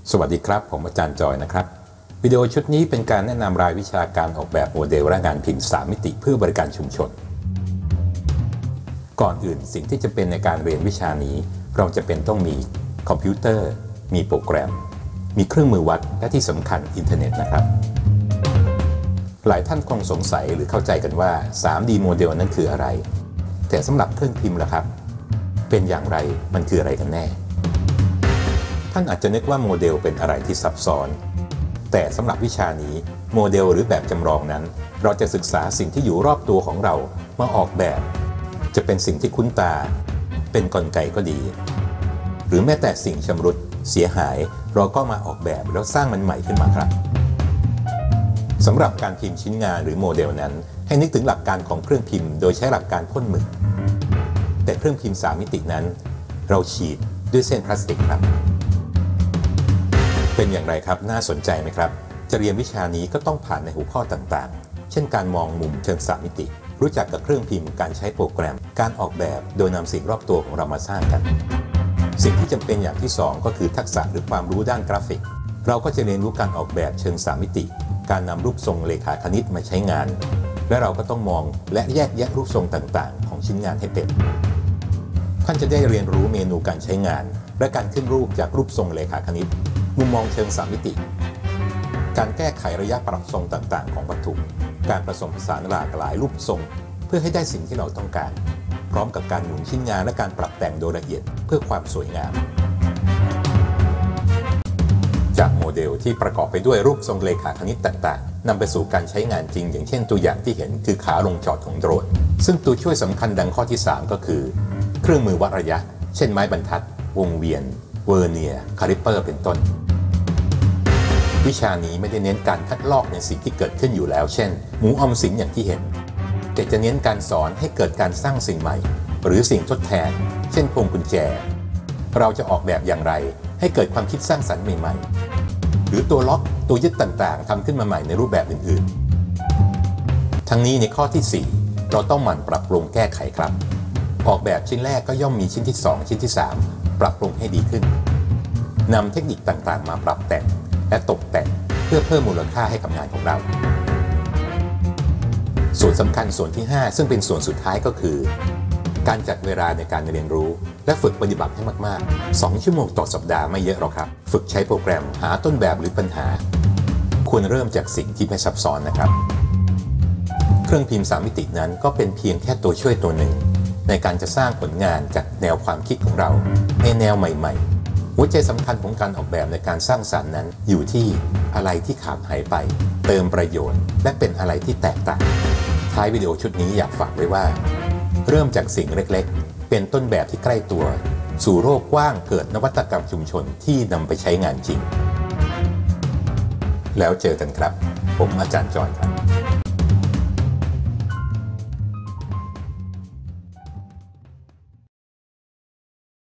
สวัสดีครับผมอาจารย์จอยนะครับวิดีโอชุดนี้เป็นการแนะนำรายวิชาการออกแบบโมเดลและงานพิมพ์3มิติเพื่อบริการชุมชนก่อนอื่นสิ่งที่จะเป็นในการเรียนวิชานี้เราจะเป็นต้องมีคอมพิวเตอร์มีโปรแกรมมีเครื่องมือวัดและที่สำคัญอินเทอร์เน็ตนะครับหลายท่านคงสงสัยหรือเข้าใจกันว่า 3D โมเดลนั้นคืออะไรแต่สำหรับเครื่องพิมพ์ล่ะครับเป็นอย่างไรมันคืออะไรกันแน่ท่านอาจจะนึกว่าโมเดลเป็นอะไรที่ซับซ้อนแต่สำหรับวิชานี้โมเดลหรือแบบจำลองนั้นเราจะศึกษาสิ่งที่อยู่รอบตัวของเรามาออกแบบจะเป็นสิ่งที่คุ้นตาเป็นกลไกก็ดีหรือแม้แต่สิ่งชำรุดเสียหายเราก็มาออกแบบแล้วสร้างมันใหม่ขึ้นมาครับสำหรับการพิมพ์ชิ้นงานหรือโมเดลนั้นให้นึกถึงหลักการของเครื่องพิมพ์โดยใช้หลักการพ่นหมึกแต่เครื่องพิมพ์3มิตินั้นเราฉีดด้วยเส้นพลาสติกครับเป็นอย่างไรครับน่าสนใจไหมครับจะเรียนวิชานี้ก็ต้องผ่านในหัวข้อต่างๆเช่นการมองมุมเชิง3มิติรู้จักกับเครื่องพิมพ์การใช้โปรแกรมการออกแบบโดยนำสิ่งรอบตัวของเรามาสร้างกันสิ่งที่จำเป็นอย่างที่2ก็คือทักษะหรือความรู้ด้านกราฟิกเราก็จะเรียนรู้การออกแบบเชิง3มิติการนำรูปทรงเลขาคณิตมาใช้งานและเราก็ต้องมองและแยกแยะรูปทรงต่างๆของชิ้นงานให้เป็นท่านจะได้เรียนรู้เมนูการใช้งานและการขึ้นรูปจากรูปทรงเลขาคณิตมุมมองเชิง3มิติการแก้ไขระยะปรับทรงต่างๆของวัตถุการผสมผสานหลากหลายรูปทรงเพื่อให้ได้สิ่งที่เราต้องการพร้อมกับการหมุนชิ้นงานและการปรับแต่งโดยละเอียดเพื่อความสวยงามจากโมเดลที่ประกอบไปด้วยรูปทรงเลขาคณิตต่างๆนำไปสู่การใช้งานจริงอย่างเช่นตัวอย่างที่เห็นคือขาลงจอดของโดรนซึ่งตัวช่วยสำคัญดังข้อที่3ก็คือเครื่องมือวัดระยะเช่นไม้บรรทัดวงเวียนเวอร์เนียร์คาลิปเปอร์เป็นต้นวิชานี้ไม่ได้เน้นการคัดลอกในสิ่งที่เกิดขึ้นอยู่แล้วเช่นหมูออมสินอย่างที่เห็นแต่จะเน้นการสอนให้เกิดการสร้างสิ่งใหม่หรือสิ่งทดแทนเช่นพวงกุญแจเราจะออกแบบอย่างไรให้เกิดความคิดสร้างสรรค์ใหม่ๆหรือตัวล็อกตัวยึดต่างๆทำขึ้นมาใหม่ในรูปแบบอื่นๆทั้งนี้ในข้อที่4เราต้องหมั่นปรับปรุงแก้ไขครับออกแบบชิ้นแรกก็ย่อมมีชิ้นที่2ชิ้นที่3ปรับปรุงให้ดีขึ้นนำเทคนิคต่างๆมาปรับแต่งและตกแต่งเพื่อเพิ่มมูลค่าให้กับงานของเราส่วนสำคัญส่วนที่5ซึ่งเป็นส่วนสุดท้ายก็คือการจัดเวลาในการเรียนรู้และฝึกปฏิบัติให้มากๆ2ชั่วโมงต่อสัปดาห์ไม่เยอะหรอกครับฝึกใช้โปรแกรมหาต้นแบบหรือปัญหาควรเริ่มจากสิ่งที่ไม่ซับซ้อนนะครับเครื่องพิมพ์3มิตินั้นก็เป็นเพียงแค่ตัวช่วยตัวหนึ่งในการจะสร้างผลงานจากแนวความคิดของเราในแนวใหม่ๆหัวใจสำคัญของการออกแบบในการสร้างสรรค์นั้นอยู่ที่อะไรที่ขาดหายไปเติมประโยชน์และเป็นอะไรที่แตกต่างท้ายวิดีโอชุดนี้อยากฝากไว้ว่าเริ่มจากสิ่งเล็กๆเป็นต้นแบบที่ใกล้ตัวสู่โลกกว้างเกิดนวัตกรรมชุมชนที่นำไปใช้งานจริงแล้วเจอกันครับผมอาจารย์จอยครับ